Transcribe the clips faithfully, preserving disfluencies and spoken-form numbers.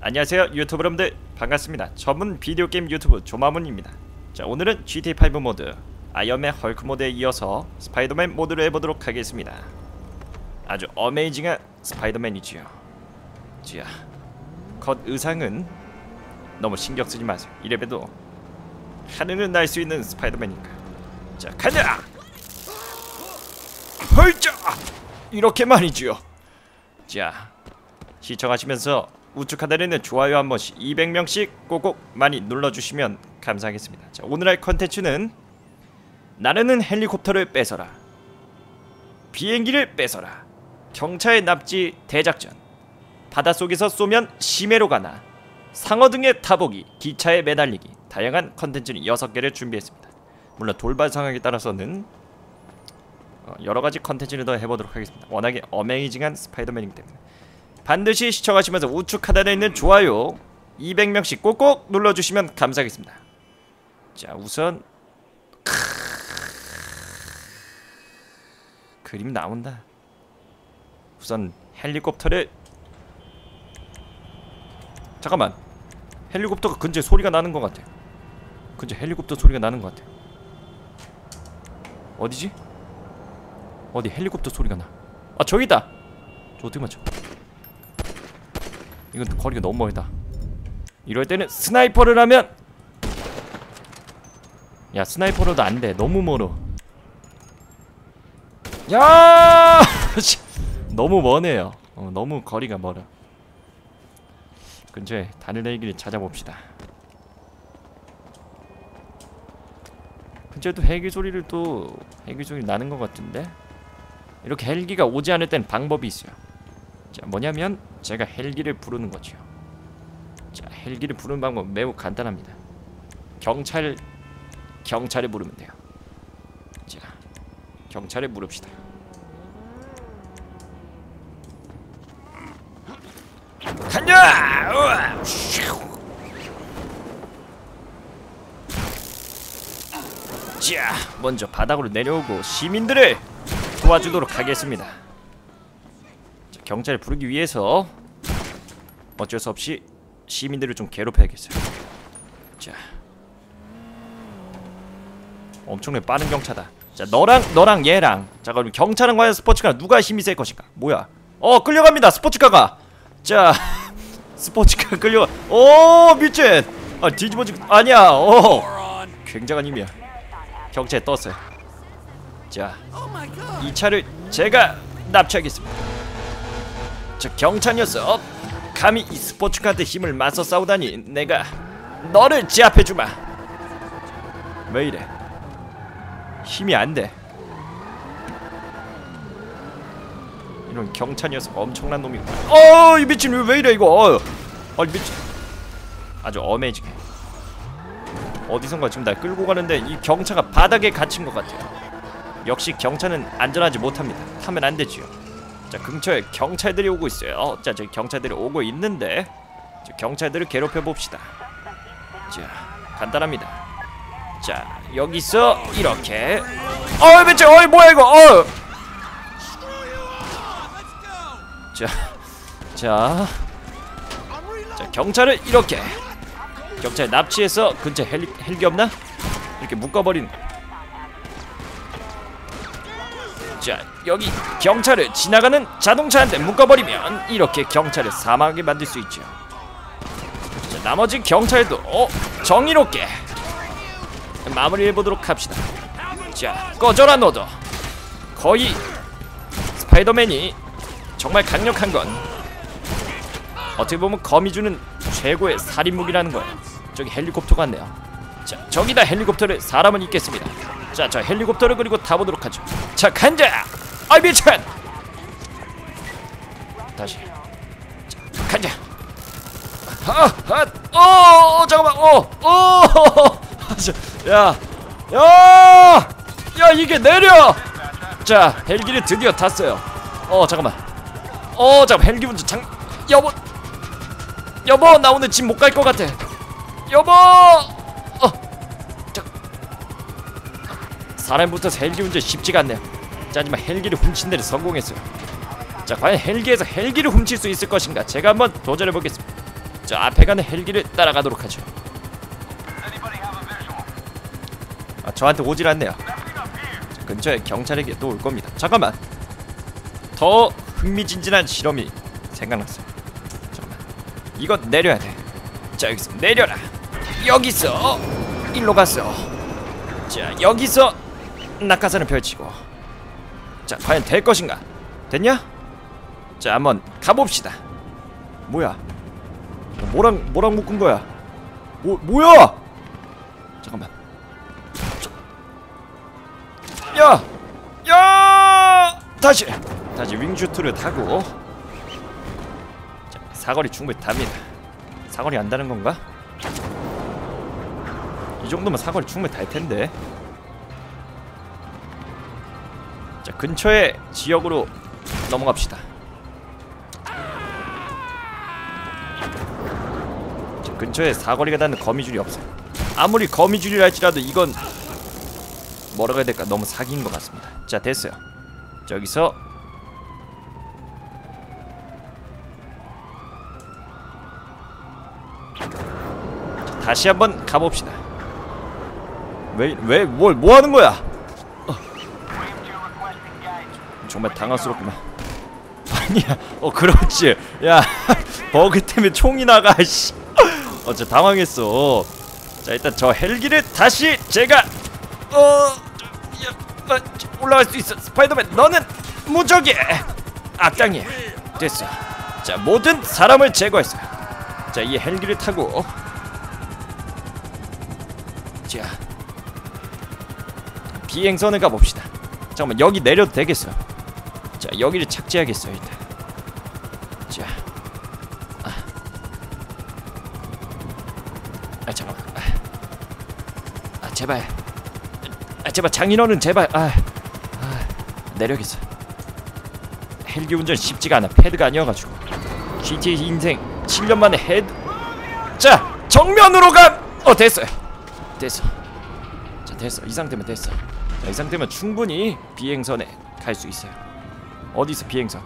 안녕하세요 유튜브 여러분들 반갑습니다. 전문 비디오 게임 유튜브 조마문입니다. 자, 오늘은 지티에이 파이브 모드 아이언맨 헐크 모드에 이어서 스파이더맨 모드를 해보도록 하겠습니다. 아주 어메이징한 스파이더맨이지요. 자, 겉 의상은 너무 신경 쓰지 마세요. 이래봬도 하늘을 날 수 있는 스파이더맨이니까. 자, 가자! 헐짜! 이렇게 말이지요. 자, 시청하시면서 우측 하단에 있는 좋아요 한 번씩 이백 명씩 꼭꼭 많이 눌러주시면 감사하겠습니다. 자, 오늘 할 컨텐츠는 나르는 헬리콥터를 뺏어라, 비행기를 뺏어라, 경차의 납치 대작전, 바닷속에서 쏘면 심해로 가나, 상어 등에 타보기, 기차에 매달리기, 다양한 컨텐츠는 여섯 개를 준비했습니다. 물론 돌발 상황에 따라서는 어, 여러가지 컨텐츠를 더 해보도록 하겠습니다. 워낙에 어메이징한 스파이더맨이기 때문에 반드시 시청하시면서 우측 하단에 있는 좋아요 이백 명씩 꼭꼭 눌러주시면 감사하겠습니다. 자, 우선 크으... 그림 나온다. 우선 헬리콥터를 잠깐만, 헬리콥터가 근처에 소리가 나는 것 같아. 근처에 헬리콥터 소리가 나는 것 같아. 어디지? 어디 헬리콥터 소리가 나. 아, 저기다. 저 어떻게 맞춰? 이건 거리가 너무 멀다. 이럴 때는 스나이퍼를 하면, 야, 스나이퍼로도 안돼. 너무 멀어. 야 너무 머네요. 어, 너무 거리가 멀어. 근처에 다른 헬기를 찾아봅시다. 근처에도 헬기 소리를 또 헬기 소리 나는 것 같은데, 이렇게 헬기가 오지 않을 땐 방법이 있어요. 자, 뭐냐면 제가 헬기를 부르는 거죠. 자, 헬기를 부르는 방법 매우 간단합니다. 경찰 경찰을 부르면 돼요. 자, 경찰을 부릅시다. 간다! 우와! 자, 먼저 바닥으로 내려오고 시민들을 도와주도록 하겠습니다. 자, 경찰을 부르기 위해서 어쩔 수 없이 시민들을 좀 괴롭혀야겠어요. 자, 엄청나게 빠른 경차다. 자, 너랑 너랑 얘랑. 자, 그럼 경찰은 과연 스포츠카 누가 힘이 셀 것인가? 뭐야? 어, 끌려갑니다. 스포츠카가. 자, 스포츠카 끌려가. 오, 미친. 아, 뒤집어지고. 아니야. 어, 굉장한 힘이야. 경찰에 떴어요. 자, 이 차를 제가 납치하겠습니다. 저 경찰 녀석, 감히 이 스포츠카한테 힘을 맞서 싸우다니. 내가 너를 제압해주마. 왜 이래? 힘이 안 돼. 이런 경찰 녀석 엄청난 놈이구나. 어, 이 미친 왜 이래 이거? 어, 어 미친. 아주 어메이징해. 어디선가 지금 날 끌고 가는데 이 경차가 바닥에 갇힌 것 같아요. 역시 경차는 안전하지 못합니다. 타면 안 되지요. 자, 근처에 경찰들이 오고 있어요. 자, 저기 경찰들이 오고 있는데, 저 경찰들을 괴롭혀 봅시다. 자, 간단합니다. 자, 여기서 이렇게. 어이 미친. 어이 뭐야 이거. 어. 자, 자, 자, 경찰을 이렇게. 경찰 납치해서 근처에 헬리, 헬기 없나? 이렇게 묶어버리는. 자, 여기 경찰을 지나가는 자동차한테 묶어버리면 이렇게 경찰을 사망하게 만들 수 있죠. 자, 나머지 경찰도 어, 정의롭게 마무리해보도록 합시다. 자, 꺼져라 너도. 거의 스파이더맨이 정말 강력한 건 어떻게 보면 거미줄은 최고의 살인무기라는 거예요. 저기 헬리콥터 같네요. 자, 저기다 헬리콥터를 사람은 있겠습니다. 자, 저 헬리콥터를 그리고 타보도록 하죠. 자, 간자! 아이 미친! 다시. 자, 간자! 아! 아! 어! 어! 잠깐만! 어! 어! 야! 야! 야, 이게 내려! 자, 헬기를 드디어 탔어요. 어, 잠깐만. 어, 잠깐 헬기 운전 장... 여보! 여보, 나 오늘 집 못 갈 것 같아. 여보! 어! 자, 사람 붙어서 헬기 운전 쉽지가 않네요. 자, 하지만 헬기를 훔친 데는 성공했어요. 자, 과연 헬기에서 헬기를 훔칠 수 있을 것인가? 제가 한번 도전해보겠습니다. 자, 앞에 가는 헬기를 따라가도록 하죠. 아, 저한테 오질 않네요. 자, 근처에 경찰에게 또 올 겁니다. 잠깐만. 더 흥미진진한 실험이 생각났어요. 잠깐만. 이거 내려야 돼. 자, 여기서 내려라. 여기서 일로 갔어. 자, 여기서 낙하산을 펼치고. 자, 과연 될 것인가? 됐냐? 자, 한번 가봅시다. 뭐야? 뭐랑 뭐랑 묶은 거야? 뭐 뭐야? 잠깐만. 야, 야, 다시 다시 윙슈트를 타고. 자, 사거리 충분히 답니다. 사거리 안다는 건가? 이 정도면 사거리 충분히 달 텐데. 자, 근처의 지역으로 넘어갑시다. 자, 근처에 사거리가 닿는 거미줄이 없어요. 아무리 거미줄이라 할지라도 이건 뭐라고 해야 될까? 너무 사기인 것 같습니다. 자, 됐어요. 저기서 자, 다시 한번 가봅시다. 왜, 왜, 뭘, 뭐 하는 거야? 어. 정말 당황스럽구만. 아니야, 어, 그렇지. 야, 버그 때문에 총이 나가, 씨. 어, 저 당황했어. 자, 일단 저 헬기를 다시 제가, 어, 야, 어, 올라갈 수 있어. 스파이더맨, 너는 무적이 악당이야. 됐어. 자, 모든 사람을 제거했어요. 자, 이 헬기를 타고, 자, 비행선을 가봅시다. 잠깐만, 여기 내려도 되겠어. 자, 여기를 착지하겠어요. 일단. 자, 아, 아 잠깐만. 아, 아 제발. 아 제발 장인어른 제발. 아, 아 내려겠어. 헬기 운전 쉽지가 않아. 패드가 아니어가지고. 지티에이 인생 칠 년 만에 헤드. 자, 정면으로 가. 어, 됐어요. 됐어. 자, 됐어. 이 상태면 됐어. 자, 이 상태면 충분히 비행선에 갈 수 있어요. 어디서 비행선?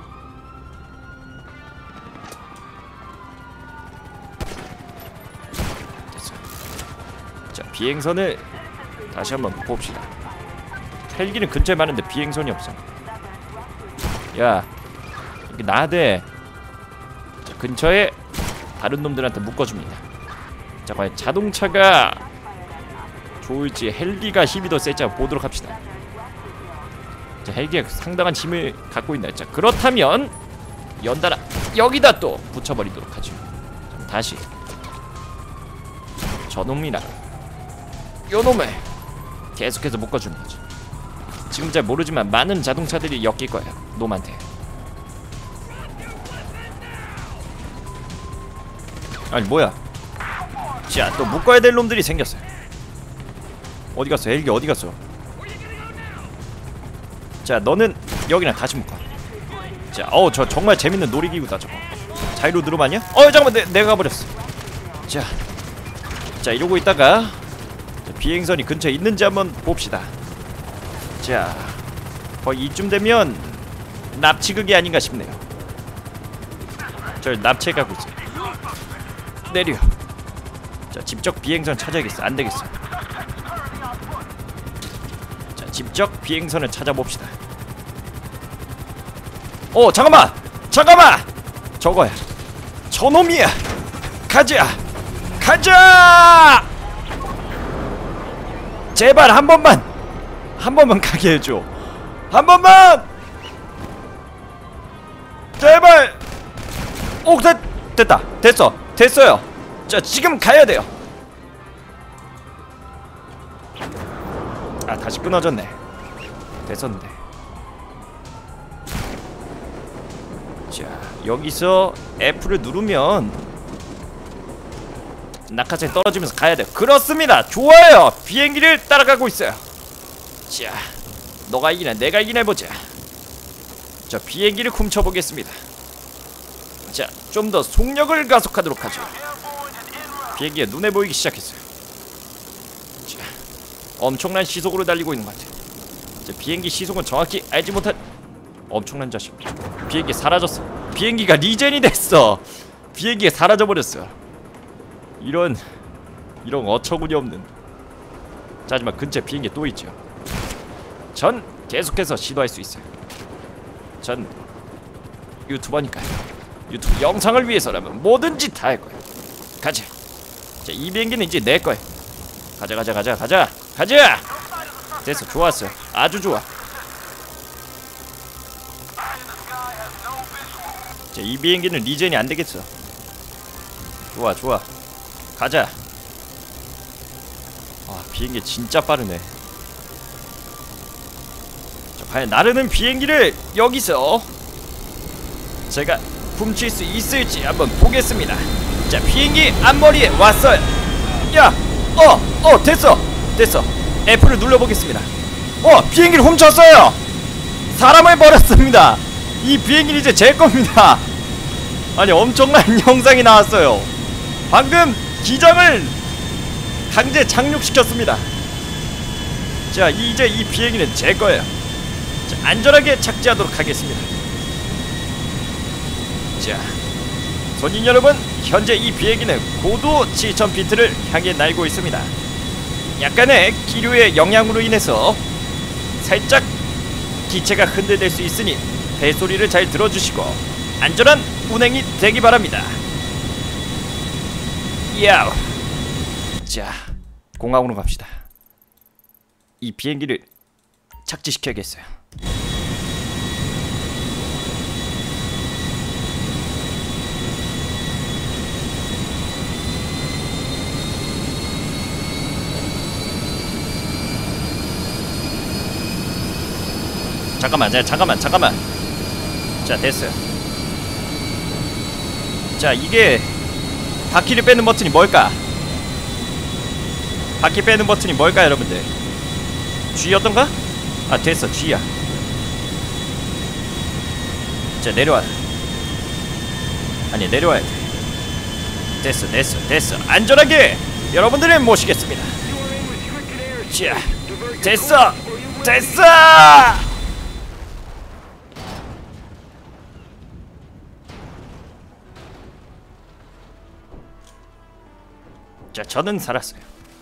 됐어. 자, 비행선을 다시 한번 봅시다. 헬기는 근처에 많은데 비행선이 없어. 야, 이게 나대. 자, 근처에 다른 놈들한테 묶어줍니다. 자, 과연 자동차가 좋을지 헬기가 힘이 더 셀지 한번 보도록 합시다. 자, 헬기가 상당한 힘을 갖고 있나. 자, 그렇다면 연달아 여기다 또 붙여버리도록 하죠. 자, 다시 저놈이랑 요놈을 계속해서 묶어주는 거죠. 지금 잘 모르지만 많은 자동차들이 엮일 거예요, 놈한테. 아니 뭐야? 자, 또 묶어야 될 놈들이 생겼어요. 어디 갔어? 헬기 어디 갔어? 자, 너는 여기랑 다시 묶어. 자, 어우, 저 정말 재밌는 놀이기구다 저거. 자이로 드럼 아니야? 어, 잠깐만, 내, 내가 가버렸어. 자, 자, 이러고 있다가 자, 비행선이 근처에 있는지 한번 봅시다. 자, 거의 이쯤 되면 납치극이 아닌가 싶네요. 절 납치해가고 있어요. 내려. 자, 직접 비행선 찾아야겠어. 안 되겠어. 자, 직접 비행선을 찾아봅시다. 어, 잠깐만! 잠깐만! 저거야. 저놈이야! 가자! 가자! 제발 한 번만! 한 번만 가게 해줘. 한 번만! 제발! 오, 됐, 됐다. 됐어. 됐어요. 자, 지금 가야 돼요. 아, 다시 끊어졌네. 됐었는데. 자, 여기서 F를 누르면 낙하산이 떨어지면서 가야 돼요. 그렇습니다. 좋아요. 비행기를 따라가고 있어요. 자, 너가 이기나 내가 이기나 해보자. 자, 비행기를 훔쳐보겠습니다. 자, 좀 더 속력을 가속하도록 하죠. 비행기가 눈에 보이기 시작했어요. 자, 엄청난 시속으로 달리고 있는 것 같아요. 자, 비행기 시속은 정확히 알지 못한 엄청난 자식. 비행기 사라졌어. 비행기가 리젠이 됐어. 비행기가 사라져버렸어. 이런 이런 어처구니 없는. 자, 하지만 근처에 비행기 또 있죠. 전 계속해서 시도할 수 있어요. 전 유튜버니까요. 유튜브 영상을 위해서라면 뭐든지 다 할 거예요. 가자. 자, 이 비행기는 이제 내 거야. 가자 가자 가자 가자 가자. 됐어. 좋았어. 아주 좋아. 자, 이 비행기는 리젠이 안 되겠어. 좋아 좋아. 가자. 아, 비행기 진짜 빠르네. 자, 과연 나르는 비행기를 여기서 제가 훔칠 수 있을지 한번 보겠습니다. 자, 비행기 앞머리에 왔어요. 야, 어, 어, 됐어, 됐어. F를 눌러보겠습니다. 어, 비행기를 훔쳤어요. 사람을 버렸습니다. 이 비행기는 이제 제 겁니다. 아니, 엄청난 영상이 나왔어요. 방금 기장을 강제 착륙시켰습니다. 자, 이제 이 비행기는 제 거예요. 자, 안전하게 착지하도록 하겠습니다. 자, 손님 여러분, 현재 이 비행기는 고도 칠천 피트를 향해 날고 있습니다. 약간의 기류의 영향으로 인해서 살짝 기체가 흔들릴 수 있으니 벨소리를 잘 들어주시고 안전한 운행이 되기 바랍니다. 야우. 자, 공항으로 갑시다. 이 비행기를 착지시켜야겠어요. 잠깐만, 자, 잠깐만, 잠깐만. 자, 됐어요. 자, 이게 바퀴를 빼는 버튼이 뭘까? 바퀴 빼는 버튼이 뭘까, 여러분들? G였던가? 아, 됐어, G야. 자, 내려와. 아니, 내려와야 돼. 됐어, 됐어, 됐어. 안전하게 여러분들을 모시겠습니다. 자, 됐어, 됐어. 자, 저는 살았어요.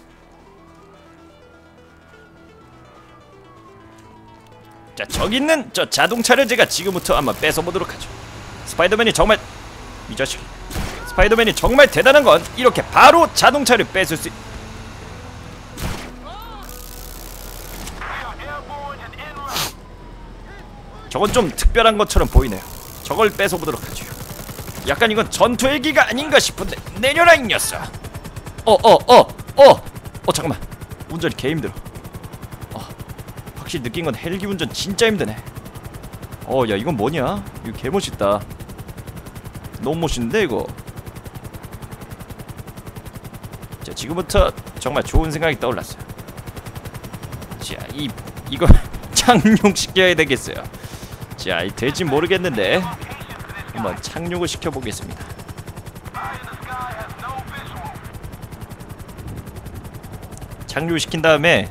자, 저기 있는 저 자동차를 제가 지금부터 한번 뺏어보도록 하죠. 스파이더맨이 정말, 이 자식, 스파이더맨이 정말 대단한 건 이렇게 바로 자동차를 뺏을 수 있... 저건 좀 특별한 것처럼 보이네요. 저걸 뺏어보도록 하죠. 약간 이건 전투 헬기가 아닌가 싶은데. 내려라, 이 녀석. 어어어어 어, 어, 잠깐만. 운전이 개 힘들어. 어, 확실히 느낀 건 헬기 운전 진짜 힘드네. 어, 야, 이건 뭐냐? 이거 개 멋있다. 너무 멋있는데 이거. 자, 지금부터 정말 좋은 생각이 떠올랐어요. 자, 이 이걸 착륙시켜야 되겠어요. 자, 이 될지 모르겠는데 한번 착륙을 시켜보겠습니다. 착륙시킨 다음에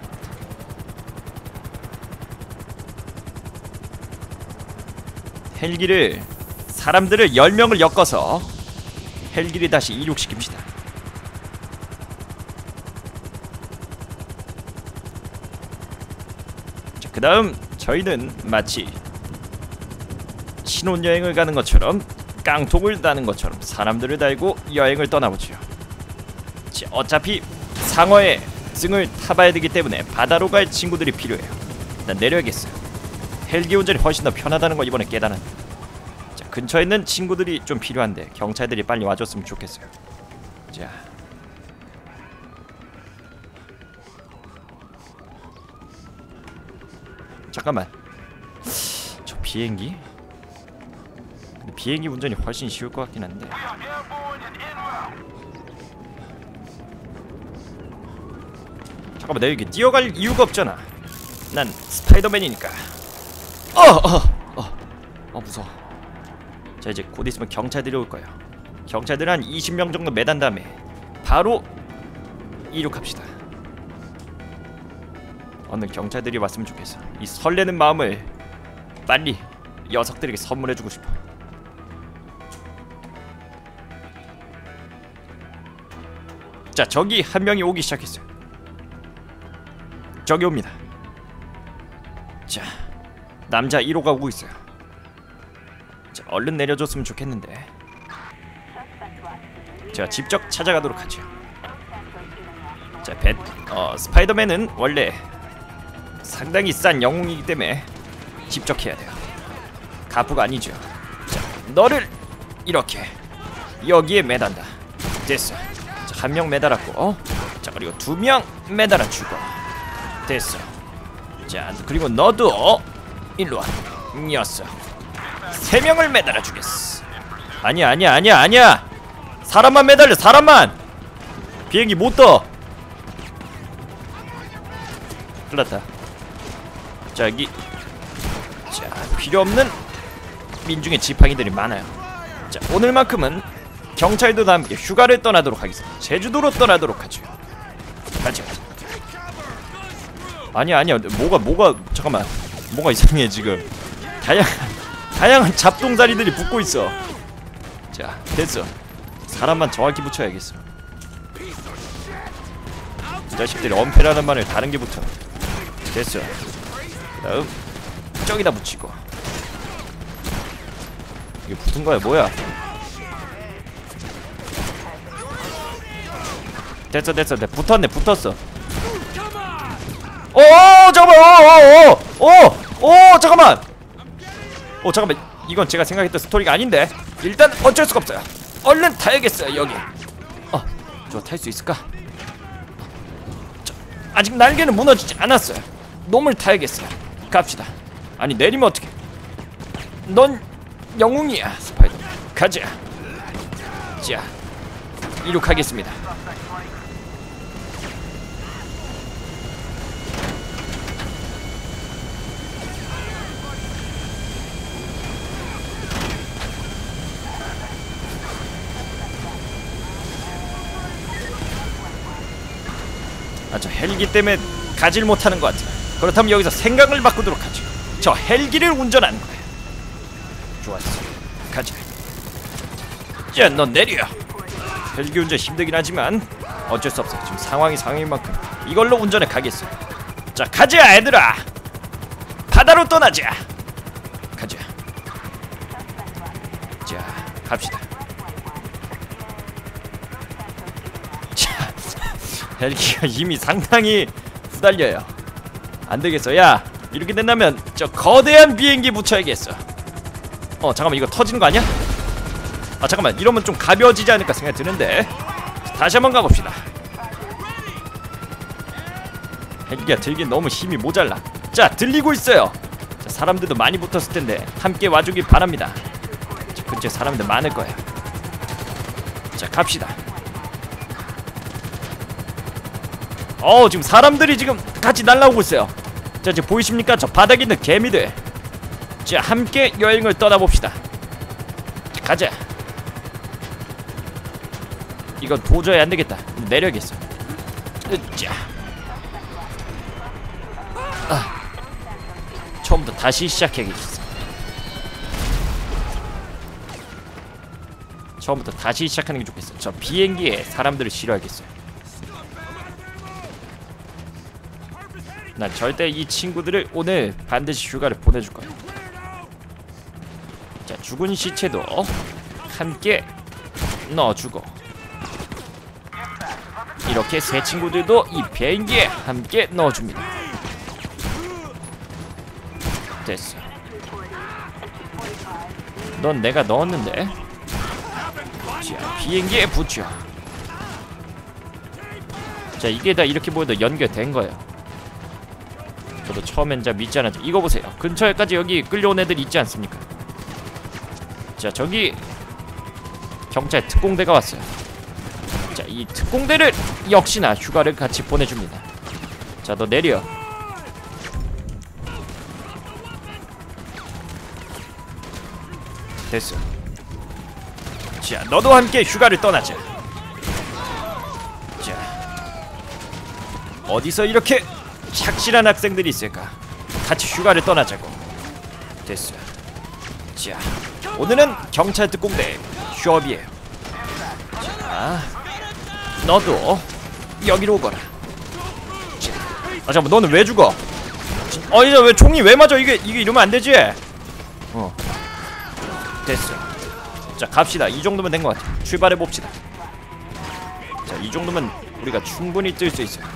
헬기를, 사람들을 열 명을 엮어서 헬기를 다시 이륙시킵시다. 자, 그 다음 저희는 마치 신혼여행을 가는 것처럼, 깡통을 다는 것처럼 사람들을 달고 여행을 떠나보죠. 자, 어차피 상어에 승을 타봐야 되기 때문에 바다로 갈 친구들이 필요해요. 일단 내려야겠어요. 헬기 운전이 훨씬 더 편하다는 걸 이번에 깨달았네. 자, 근처에 있는 친구들이 좀 필요한데 경찰들이 빨리 와줬으면 좋겠어요. 자, 잠깐만. 저 비행기? 근데 비행기 운전이 훨씬 쉬울 것 같긴 한데. 잠깐만, 내가 여기 뛰어갈 이유가 없잖아. 난 스파이더맨이니까. 어! 어! 어! 어, 무서워. 자, 이제 곧 있으면 경찰들이 올 거예요. 경찰들 한 이십 명 정도 매단 다음에 바로 이륙합시다. 어느 경찰들이 왔으면 좋겠어. 이 설레는 마음을 빨리 녀석들에게 선물해주고 싶어. 자, 저기 한 명이 오기 시작했어요. 저기 옵니다. 자, 남자 일 호가 오고 있어요. 자, 얼른 내려줬으면 좋겠는데. 제가 직접 찾아가도록 하죠. 자, 배, 어, 스파이더맨은 원래 상당히 싼 영웅이기 때문에 직접 해야 돼요. 가부가 아니죠. 자, 너를 이렇게 여기에 매단다. 됐어. 자, 한 명 매달았고, 어? 자, 그리고 두 명 매달아주고. 됐어. 자, 그리고 너도 일로 와. 녀석. 세 명을 매달아주겠어. 아니야, 아니야, 아니야, 아니야. 사람만 매달려, 사람만. 비행기 못 떠. 큰일났다. 자, 여기. 자, 필요없는 민중의 지팡이들이 많아요. 자, 오늘만큼은 경찰들과 함께 휴가를 떠나도록 하겠습니다. 제주도로 떠나도록 하죠. 가자. 아니야, 아니야. 뭐가 뭐가 잠깐만. 뭐가 이상해 지금. 다양한 다양한 잡동사리들이 붙고 있어. 자, 됐어. 사람만 정확히 붙여야겠어. 이 자식들이 엄폐라는 말을 다른 게 붙어. 됐어. 그다음 저기다 붙이고. 이게 붙은 거야 뭐야? 됐어 됐어 됐어. 붙었네 붙었어. 오 잠깐만. 오오오오 잠깐만. 오 잠깐만. 이건 제가 생각했던 스토리가 아닌데. 일단 어쩔 수가 없어요. 얼른 타야겠어요 여기. 어, 저 탈 수 있을까? 저, 아직 날개는 무너지지 않았어요. 놈을 타야겠어요. 갑시다. 아니 내리면 어떡해. 넌 영웅이야 스파이더맨. 가자. 자, 이륙하겠습니다. 아, 저 헬기 때문에 가질 못하는 것 같아. 그렇다면 여기서 생각을 바꾸도록 하죠. 저 헬기를 운전하는 거야. 좋았어. 가자. 야, 넌 내려. 헬기 운전 힘들긴 하지만 어쩔 수 없어. 지금 상황이 상황인 만큼 이걸로 운전해 가겠어. 자, 가자 얘들아. 바다로 떠나자. 가자. 자, 갑시다. 자, 헬기가 이미 상당히 후달려요. 안되겠어. 야, 이렇게 된다면 저 거대한 비행기 붙여야겠어. 어 잠깐만, 이거 터지는 거 아니야? 아 잠깐만, 이러면 좀 가벼워지지 않을까 생각이 드는데. 다시 한번 가봅시다. 헬기가 들긴 너무 힘이 모자라. 자, 들리고 있어요. 자, 사람들도 많이 붙었을 텐데 함께 와주길 바랍니다. 자, 근처에 사람들 많을 거야. 자, 갑시다. 어 지금 사람들이 지금 같이 날라오고 있어요. 자, 지금 보이십니까? 저 바닥에 있는 개미들. 자, 함께 여행을 떠나봅시다. 자, 가자. 이건 도저히 안되겠다. 내려야겠어. 자, 아, 처음부터 다시 시작해야겠어. 처음부터 다시 시작하는 게 좋겠어. 저 비행기에 사람들을 실어야겠어요. 난 절대 이 친구들을 오늘 반드시 휴가를 보내줄 거야. 자, 죽은 시체도 함께 넣어주고, 이렇게 새 친구들도 이 비행기에 함께 넣어줍니다. 됐어. 넌 내가 넣었는데. 자, 비행기에 붙여. 자, 이게 다 이렇게 보여도 연결된 거예요. 저도 처음엔 잘 믿지 않았죠. 이거 보세요. 근처에까지 여기 끌려온 애들 있지 않습니까? 자, 저기 경찰 특공대가 왔어요. 자, 이 특공대를 역시나 휴가를 같이 보내줍니다. 자, 너 내려. 됐어. 자, 너도 함께 휴가를 떠나자. 자, 어디서 이렇게 착실한 학생들이 있을까? 같이 휴가를 떠나자고. 됐어. 자, 오늘은 경찰 특공대 휴업이에요. 자, 너도 여기로 오거라. 아 잠깐만, 너는 왜 죽어? 어 이제 왜 총이 왜 맞아? 이게 이게 이러면 안 되지. 어 됐어. 자 갑시다. 이 정도면 된 것 같아. 출발해 봅시다. 자 이 정도면 우리가 충분히 뜰 수 있어요.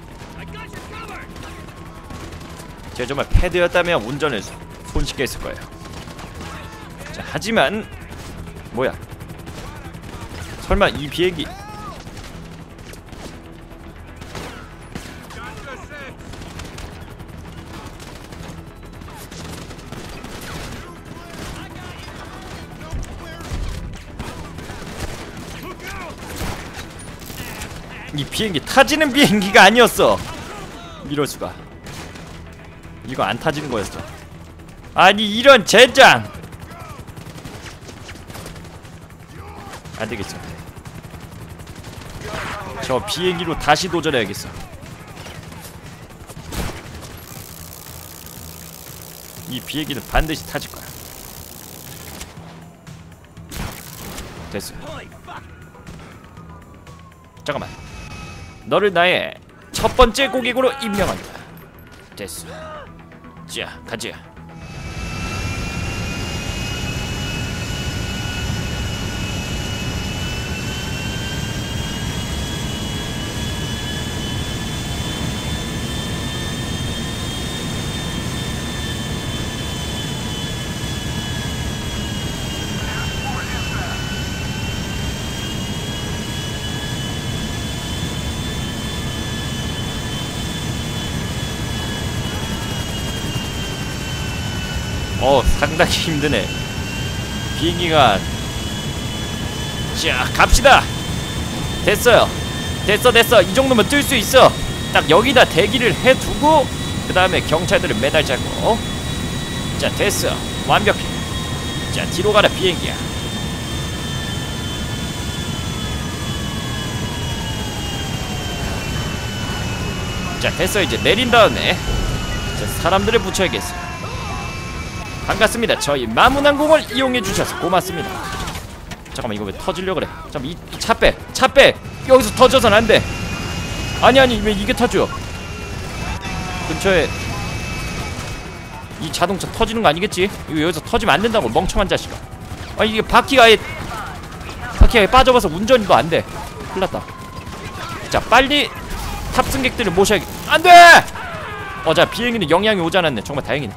제가 정말 패드였다면 운전을 손쉽게 했을 거예요. 자 하지만 뭐야? 설마 이 비행기 이 비행기 타지는 비행기가 아니었어. 이럴수가. 이거 안 타지는 거였어. 아니 이런 젠장. 안되겠어. 저 비행기로 다시 도전해야겠어. 이 비행기는 반드시 타질 거야. 됐어. 잠깐만. 너를 나의 첫 번째 고객으로 임명한다. 됐어. 자, 가자. 어 상당히 힘드네. 비행기가. 자 갑시다. 됐어요. 됐어 됐어. 이 정도면 뜰 수 있어. 딱 여기다 대기를 해두고 그 다음에 경찰들을 매달자고. 자 됐어. 완벽해. 자 뒤로 가라 비행기야. 자 됐어. 이제 내린 다음에 자, 사람들을 붙여야겠어. 반갑습니다. 저희 마문항공을 이용해 주셔서 고맙습니다. 잠깐만 이거 왜 터지려 그래? 잠깐만 이 차 빼! 차 빼! 여기서 터져선 안 돼! 아니 아니 왜 이게 터져? 근처에 이 자동차 터지는 거 아니겠지? 이거 여기서 터지면 안 된다고 멍청한 자식아. 아 이게 바퀴가 아예 바퀴가 아예 빠져봐서 운전도 안 돼. 큰일 났다. 자 빨리 탑승객들을 모셔야겠. 안 돼! 어 자 비행기는 영향이 오지 않았네. 정말 다행이네.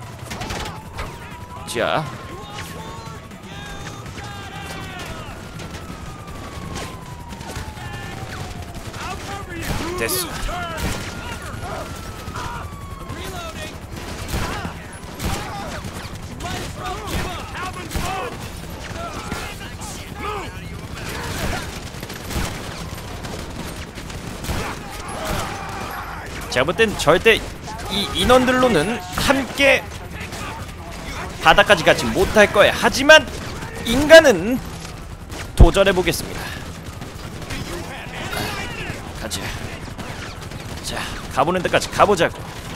자 됐어. 제가 볼 땐 절대 이 인원들로는 함께 바다까지 가지 못할 거야. 하지만 인간은 도전해보겠습니다. 가자. 자 가보는 데까지 가보자고.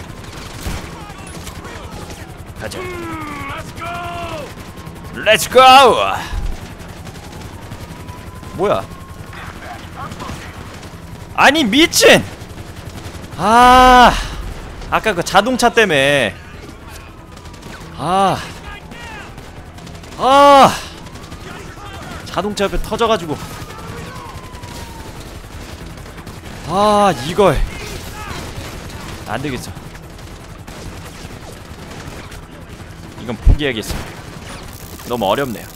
가자. 렛츠고! 뭐야? 아니 미친! 아 아까 그 자동차 때문에 아 아 자동차 옆에 터져가지고 아 이걸 안되겠어. 이건 포기해야겠어. 너무 어렵네요.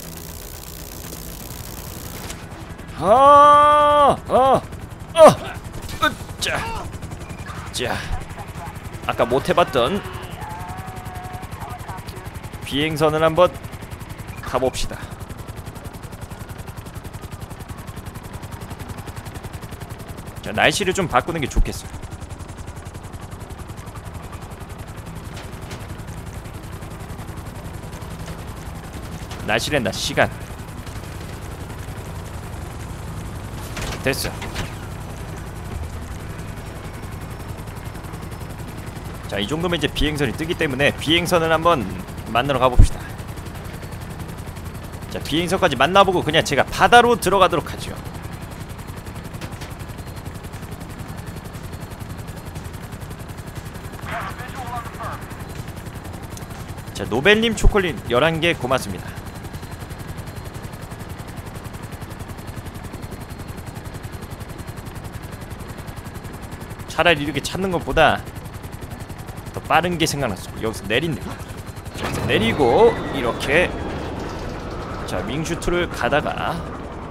아 아 아 자 자 아까 못해봤던 비행선을 한번 가봅시다. 자 날씨를 좀 바꾸는 게 좋겠어. 날씨랜다 시간. 됐어. 자 이 정도면 이제 비행선이 뜨기 때문에 비행선을 한번 만나러 가봅시다. 자 비행선까지 만나보고 그냥 제가 바다로 들어가도록 하죠. 자, 노벨님 초콜릿 열한 개 고맙습니다. 차라리 이렇게 찾는 것보다 더 빠른 게 생각났어. 여기서 내린다. 여기서 내리고 이렇게 자 윙슈트를 가다가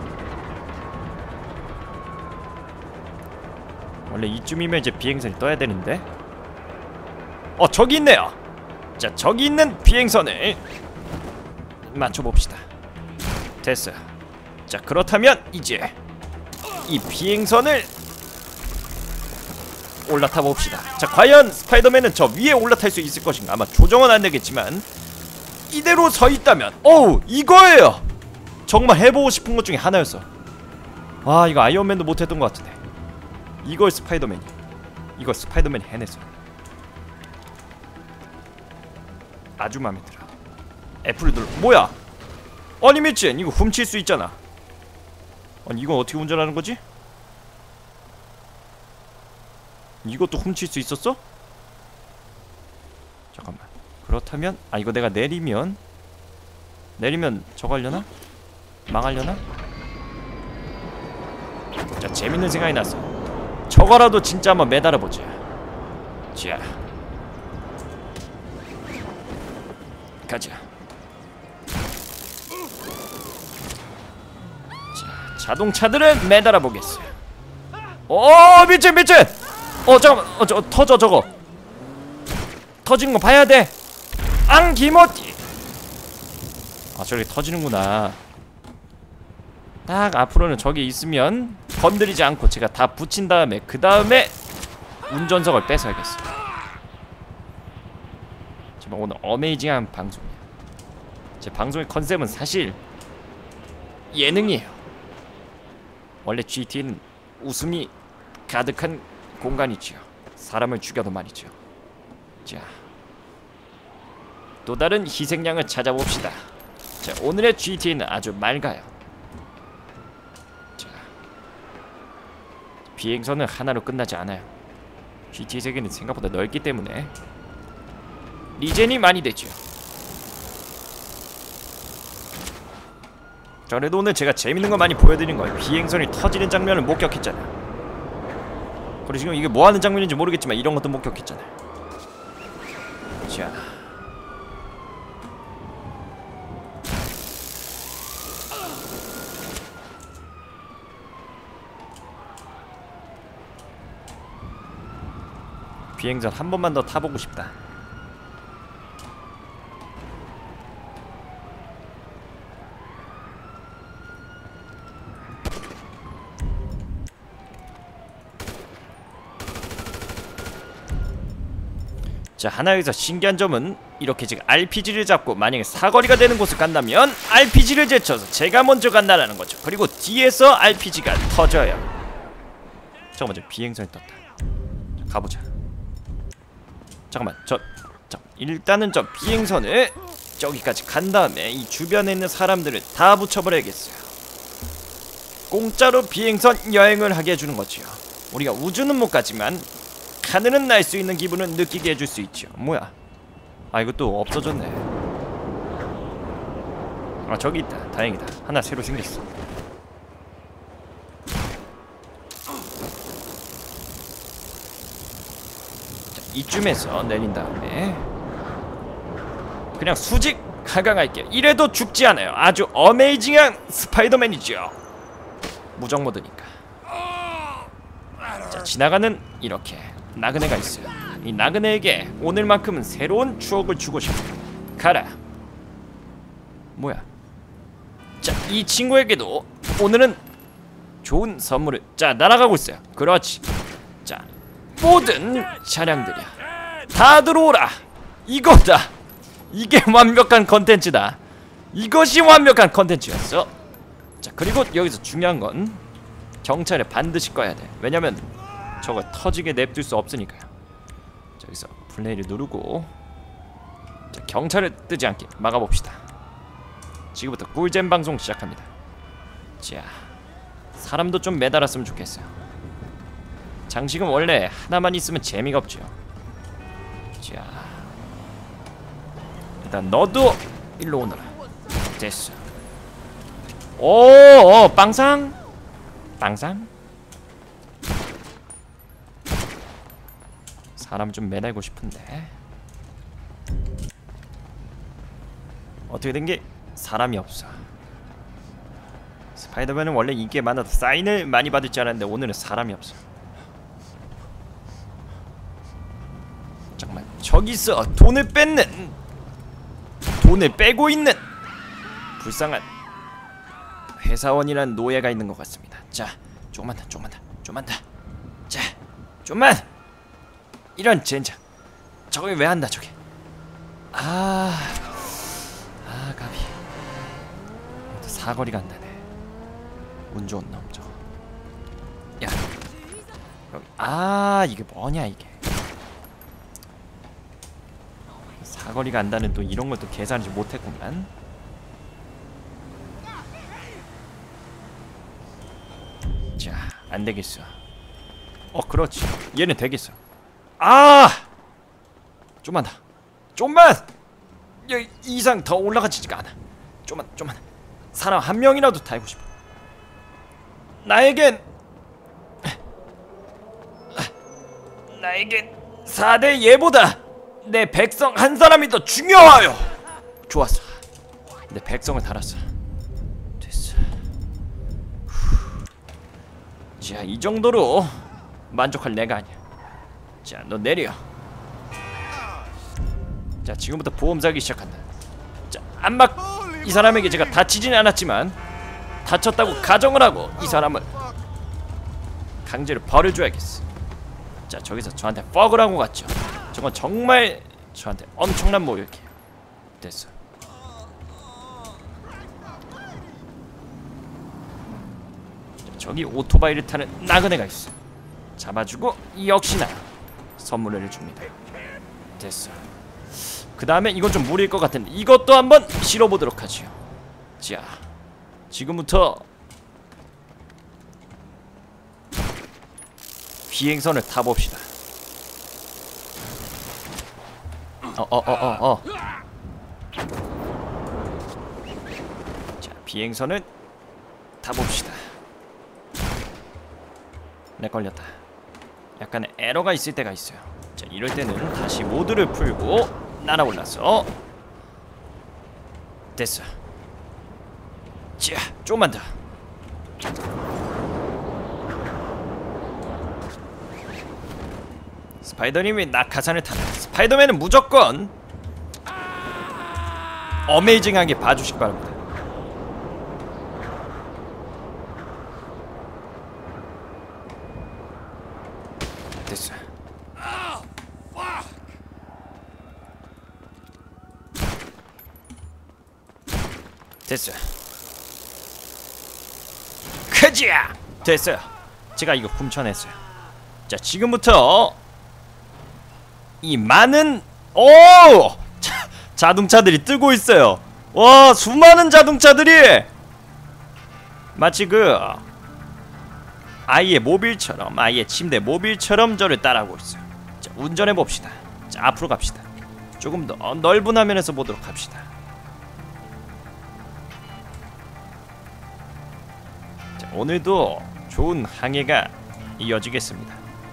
원래 이쯤이면 이제 비행선이 떠야 되는데 어 저기 있네요. 자 저기 있는 비행선을 맞춰봅시다. 됐어요. 자 그렇다면 이제 이 비행선을 올라타 봅시다. 자 과연 스파이더맨은 저 위에 올라탈 수 있을 것인가. 아마 조정은 안 되겠지만 이대로 서 있다면 어우 이거예요. 정말 해보고 싶은 것 중에 하나였어. 와 이거 아이언맨도 못했던 것 같은데 이걸 스파이더맨이 이걸 스파이더맨이 해냈어. 아주 마음에 들어. F를 눌러. 뭐야 아니 미친 이거 훔칠 수 있잖아. 아니 이건 어떻게 운전하는 거지? 이것도 훔칠 수 있었어? 잠깐만. 그렇다면 아 이거 내가 내리면 내리면 저거 하려나? 망하려나? 자 재밌는 생각이 났어. 저거라도 진짜 한번 매달아보자. 자 가자. 자 자동차들은 매달아보겠어. 오 미친 미친. 어 잠깐만 어 저거 터져. 저거 터진 거 봐야 돼. 앙기모띠. 아 저렇게 터지는구나. 딱 앞으로는 저기 있으면 건드리지 않고 제가 다 붙인 다음에 그 다음에 운전석을 뺏어야겠어. 정말 오늘 어메이징한 방송이야. 제 방송의 컨셉은 사실 예능이에요. 원래 지티에이는 웃음이 가득한 공간이지요. 사람을 죽여도 말이죠. 자, 또 다른 희생양을 찾아봅시다. 자, 오늘의 지티에이는 아주 맑아요. 자, 비행선은 하나로 끝나지 않아요. 지티에이 세계는 생각보다 넓기 때문에 리젠이 많이 되죠. 자, 그래도 오늘 제가 재밌는 거 많이 보여드린 거예요. 비행선이 터지는 장면을 목격했잖아요. 그리고 지금 이게 뭐하는 장면인지 모르겠지만 이런 것도 목격했잖아요. 자 비행선 한 번만 더 타보고 싶다. 자 하나 여기서 신기한 점은 이렇게 지금 알피지를 잡고 만약에 사거리가 되는 곳을 간다면 알피지를 제쳐서 제가 먼저 간다라는 거죠. 그리고 뒤에서 알피지가 터져요. 잠깐만 저 비행선이 떴다. 자, 가보자. 잠깐만 저, 저 일단은 저 비행선을 저기까지 간 다음에 이 주변에 있는 사람들을 다 붙여버려야겠어요. 공짜로 비행선 여행을 하게 해주는 거지요. 우리가 우주는 못 가지만 하늘은 날 수 있는 기분은 느끼게 해줄 수 있죠. 뭐야? 아 이것도 없어졌네. 아 저기 있다. 다행이다. 하나 새로 생겼어. 자, 이쯤에서 내린 다음에 그냥 수직 하강할게요. 이래도 죽지 않아요. 아주 어메이징한 스파이더맨이죠. 무적 모드니까. 자 지나가는 이렇게 나그네가 있어요. 이 나그네에게 오늘만큼은 새로운 추억을 주고 싶어. 가라. 뭐야? 자, 이 친구에게도 오늘은 좋은 선물을. 자, 날아가고 있어요. 그렇지. 자, 모든 차량들이야. 다 들어오라. 이거다. 이게 완벽한 컨텐츠다. 이것이 완벽한 컨텐츠였어. 자, 그리고 여기서 중요한 건 경찰에 반드시 꺼야 돼. 왜냐면 저거 터지게 냅둘 수 없으니까요. 저기서 플레이를 누르고 자, 경찰을 뜨지 않게 막아봅시다. 지금부터 꿀잼 방송 시작합니다. 자, 사람도 좀 매달았으면 좋겠어요. 장식은 원래 하나만 있으면 재미가 없죠. 자, 일단 너도 일로 오너라. 됐어. 오, 어, 빵상? 빵상? 사람 좀 매달고 싶은데 어떻게 된 게 사람이 없어. 스파이더맨은 원래 인기에 많아서 사인을 많이 받을 줄 알았는데 오늘은 사람이 없어. 잠깐만, 저기서 돈을 뺏는, 돈을 빼고 있는 불쌍한 회사원이란 노예가 있는 것 같습니다. 자, 조금만 더, 조금만 더, 조금만 더. 자, 좀만. 이런 젠장. 저걸 왜 한다 저게. 아, 아 가비. 사거리 간다네. 운 좋은 놈 저거. 야, 여기. 아, 이게 뭐냐 이게. 사거리 간다는 또 이런 것도 계산하지 못했구만. 자, 안 되겠어. 어, 그렇지. 얘는 되겠어. 아! 좀만 더. 좀만! 야, 이상 더 올라가지지가 않아. 좀만, 좀만. 사람 한 명이라도 타고 싶어. 나에겐 나에겐 사 대 예보다 내 백성 한 사람이 더 중요하여. 좋았어. 내 백성을 달았어. 됐어. 자, 이 정도로 만족할 내가 아니야. 자, 너 내려. 자, 지금부터 보험 사기 시작한다. 자, 안막 이 사람에게 제가 다치지는 않았지만 다쳤다고 가정을 하고 이 사람을 강제로 버려줘야겠어. 자, 저기서 저한테 퍽을 하고 갔죠. 저건 정말 저한테 엄청난 모욕이에요. 됐어. 자, 저기 오토바이를 타는 나그네가 있어. 잡아주고 역시나 선물을 줍니다. 됐어. 그 다음에 이건 좀 무리일 것 같은데 이것도 한번 실어보도록 하지요. 자, 지금부터 비행선을 타봅시다. 어어어어 어, 어, 어. 자, 비행선을 타봅시다. 내 걸렸다. 약간의 에러가 있을 때가 있어요. 자, 이럴 때는 다시 모드를 풀고 날아올라서 됐어. 자, 조금만 더. 스파이더님이 낙하산을 타다. 스파이더맨은 무조건 어메이징하게 봐주시기 바랍니다. 됐어. 됐어. 크지야. 됐어요. 제가 이거 훔쳐냈어요. 자, 지금부터 이 많은 오! 자, 자동차들이 뜨고 있어요. 와, 수많은 자동차들이 마치 그 아이의 모빌처럼, 아이의 침대 모빌처럼 저를 따라오고 있어요. 자, 운전해 봅시다. 자, 앞으로 갑시다. 조금 더 넓은 화면에서 보도록 합시다. 자, 오늘도 좋은 항해가 이어지겠습니다.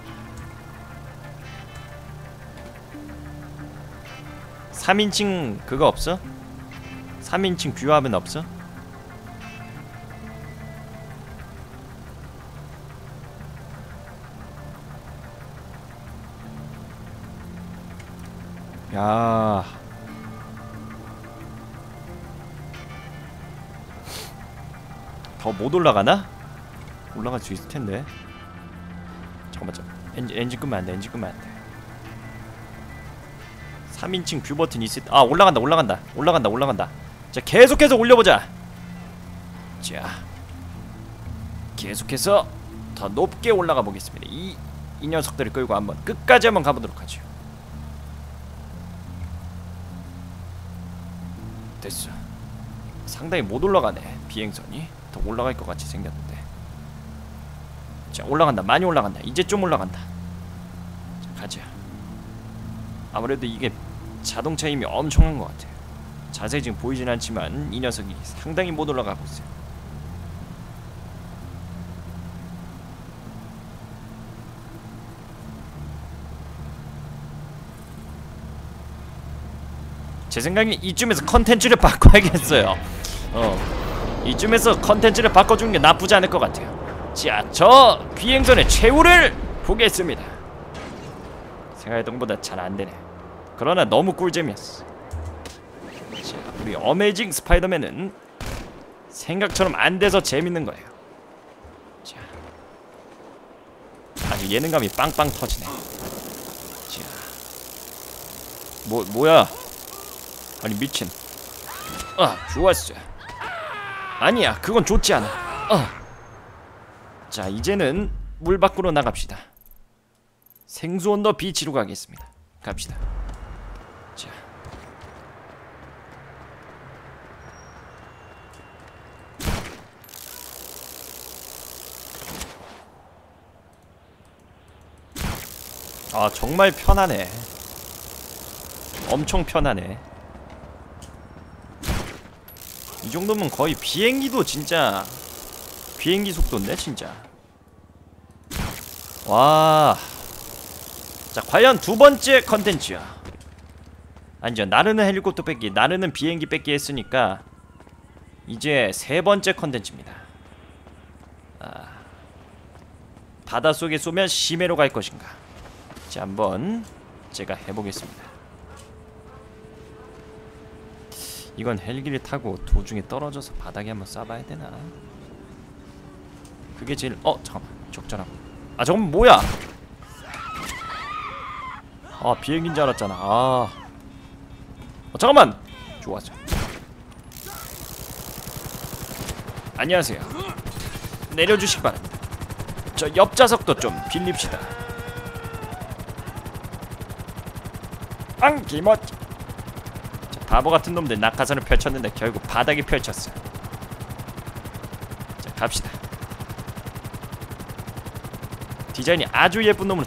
삼인칭 그거 없어? 삼인칭 뷰화면 없어? 야, 더 못 올라가나? 올라갈 수 있을 텐데. 잠깐만, 잠깐만. 엔진, 엔진 끄면 안 돼. 엔진 끄면 안 돼. 삼인칭 뷰 버튼 있을 때, 아, 올라간다, 올라간다, 올라간다, 올라간다. 자, 계속해서 올려보자. 자, 계속해서 더 높게 올라가 보겠습니다. 이, 이 녀석들을 끌고 한번 끝까지 한번 가보도록 하죠. 됐어. 상당히 못 올라가네. 비행선이 더 올라갈 것 같이 생겼는데. 자, 올라간다. 많이 올라간다. 이제 좀 올라간다. 자, 가자. 아무래도 이게 자동차 힘이 엄청난 것 같아요. 자세히 지금 보이진 않지만 이 녀석이 상당히 못 올라가고 있어요. 제 생각에 이쯤에서 컨텐츠를 바꿔야겠어요. 어, 이쯤에서 컨텐츠를 바꿔주는 게 나쁘지 않을 것 같아요. 자, 저 비행선의 최후를 보겠습니다. 생각했던 것보다 잘 안되네. 그러나 너무 꿀잼이었어. 자, 우리 어메이징 스파이더맨은 생각처럼 안돼서 재밌는 거예요. 자, 아주 예능감이 빵빵 터지네. 자, 뭐, 뭐야. 아니 미친. 아, 좋았어. 아니야, 그건 좋지 않아. 어. 자, 이제는 물 밖으로 나갑시다. 생수 언더 비치로 가겠습니다. 갑시다. 자, 아, 정말 편하네. 엄청 편하네. 이 정도면 거의 비행기도 진짜 비행기 속도인데 진짜. 와. 자, 과연 두 번째 컨텐츠야. 아니죠, 나르는 헬리콥터 뺏기, 나르는 비행기 뺏기 했으니까 이제 세 번째 컨텐츠입니다. 아, 바닷속에 쏘면 심해로 갈 것인가. 자, 한번 제가 해보겠습니다. 이건 헬기를 타고 도중에 떨어져서 바닥에 한번 쏴봐야 되나? 그게 제일... 어? 잠깐만, 적절하고. 아, 저건 뭐야? 아, 비행기인 줄 알았잖아. 아, 어, 잠깐만! 좋았어. 안녕하세요. 내려주시기 바랍니다. 저 옆좌석도 좀 빌립시다. 앙! 기멋! 바보같은 놈들 낙하산을 펼쳤는데 결국 바닥에 펼쳤어. 자, 갑시다. 디자인이 아주 예쁜 놈으로